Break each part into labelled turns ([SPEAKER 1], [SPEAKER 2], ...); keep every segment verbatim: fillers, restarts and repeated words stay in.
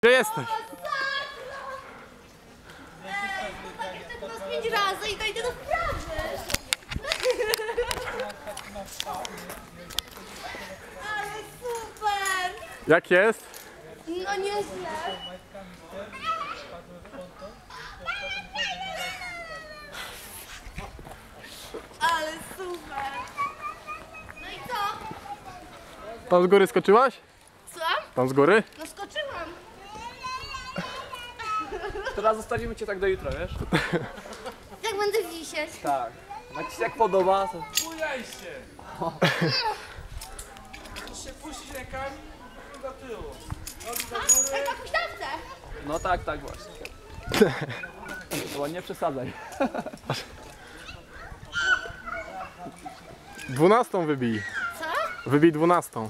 [SPEAKER 1] Gdzie jesteś?
[SPEAKER 2] Ej, to tak jeszcze chyba z pięć razy i dojdzie do sprawy. Ale super!
[SPEAKER 1] Jak jest?
[SPEAKER 2] No nieźle. Ale super! No i co?
[SPEAKER 1] Tam z góry skoczyłaś?
[SPEAKER 2] Słucham?
[SPEAKER 1] Tam z góry?
[SPEAKER 2] No skoczyłam.
[SPEAKER 3] Teraz zostawimy cię tak do jutra, wiesz?
[SPEAKER 2] Jak będę wisieć?
[SPEAKER 3] Tak. Jak ci się jak podoba, to...
[SPEAKER 4] Bujaj się! Musisz się puścić rękami do tyłu. Nogi do góry.
[SPEAKER 2] Jak na huśtawce.
[SPEAKER 3] No tak, tak właśnie. Chyba nie przesadzaj.
[SPEAKER 1] Dwunastą wybij.
[SPEAKER 2] Co?
[SPEAKER 1] Wybij dwunastą.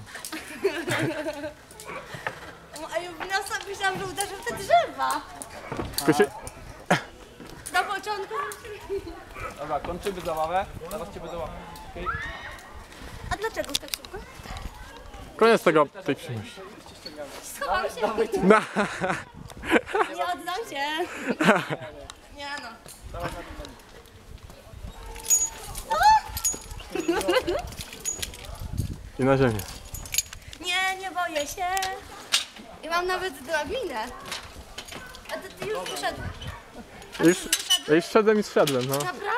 [SPEAKER 2] A ja wniosłam, myślałam, że uderzę w te drzewa.
[SPEAKER 1] Tylko się...
[SPEAKER 2] Na początku.
[SPEAKER 3] Dobra, kończymy zabawę. Zaraz cię będę łapał. Okay?
[SPEAKER 2] A dlaczego tak szybko?
[SPEAKER 1] Koniec tego, tej przyjemności.
[SPEAKER 2] Schowam się.
[SPEAKER 1] Na.
[SPEAKER 2] Nie oddam się. Nie no.
[SPEAKER 1] I na ziemię.
[SPEAKER 2] Nie, nie boję się. I mam nawet drabinę. A ty, ty już wyszedłeś.
[SPEAKER 1] Już, już szedłem i zszedłem, no.
[SPEAKER 2] Naprawdę?